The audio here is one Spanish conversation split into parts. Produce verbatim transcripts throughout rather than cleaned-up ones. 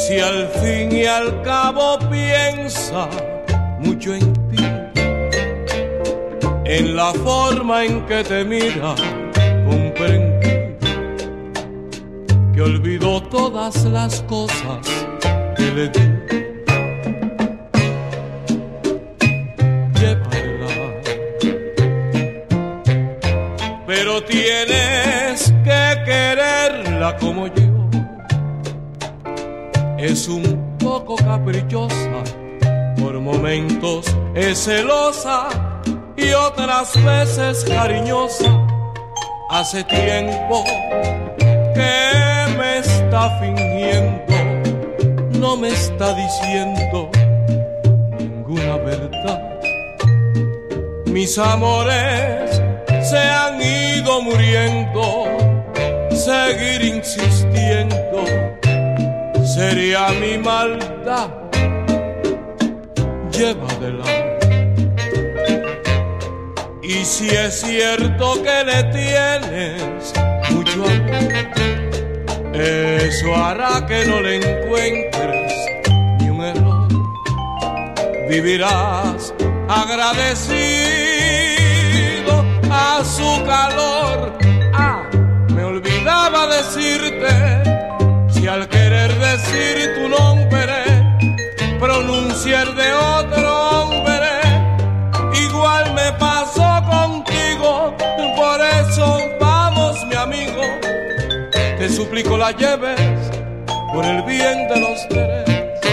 si al fin y al cabo piensa mucho en ti, en la forma en que te mira, comprendí que olvidó todas las cosas que le di. Llévala, pero tienes que quererla como yo. Es un poco caprichosa, por momentos es celosa y otras veces cariñosa. Hace tiempo que me está fingiendo, no me está diciendo ninguna verdad. Mis amores se han ido muriendo, seguir insistiendo sería mi maldad. Llévatela. Y si es cierto que le tienes mucho amor, eso hará que no le encuentres ni un error. Vivirás agradecido a su calor. Ah, me olvidaba decirte, si al querer decir tu nombre pronunciar de otro hombre, igual me pasó contigo. Por eso vamos, mi amigo, te suplico la lleves por el bien de los tres.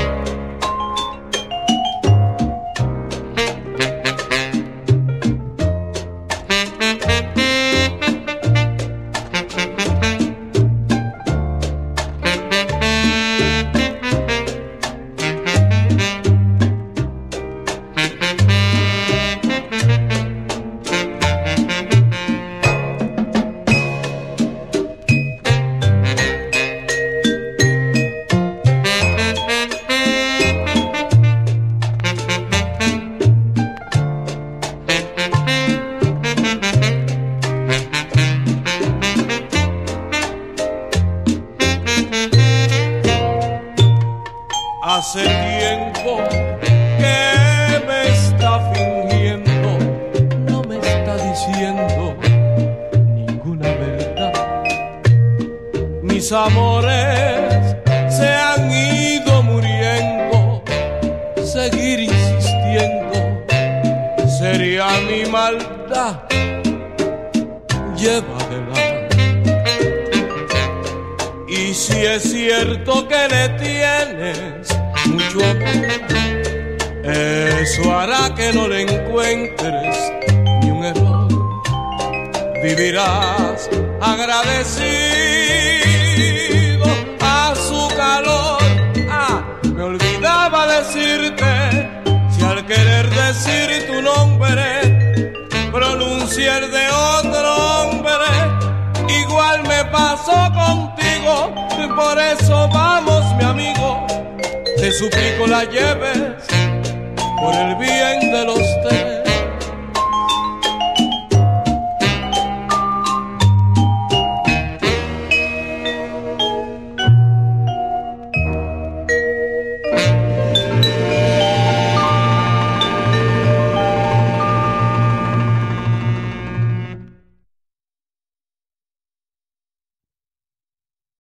Hace tiempo que me está fingiendo, no me está diciendo ninguna verdad. Mis amores se han ido muriendo, seguir insistiendo sería mi maldad. Llévatela. Y si es cierto que le tienes mucho amor, eso hará que no le encuentres ni un error. Vivirás agradecido a su calor. Ah, me olvidaba decirte, si al querer decir tu nombre pronunciar de otro hombre, igual me pasó contigo. Por eso vamos, mi amigo, te suplico la lleves por el bien de los tres.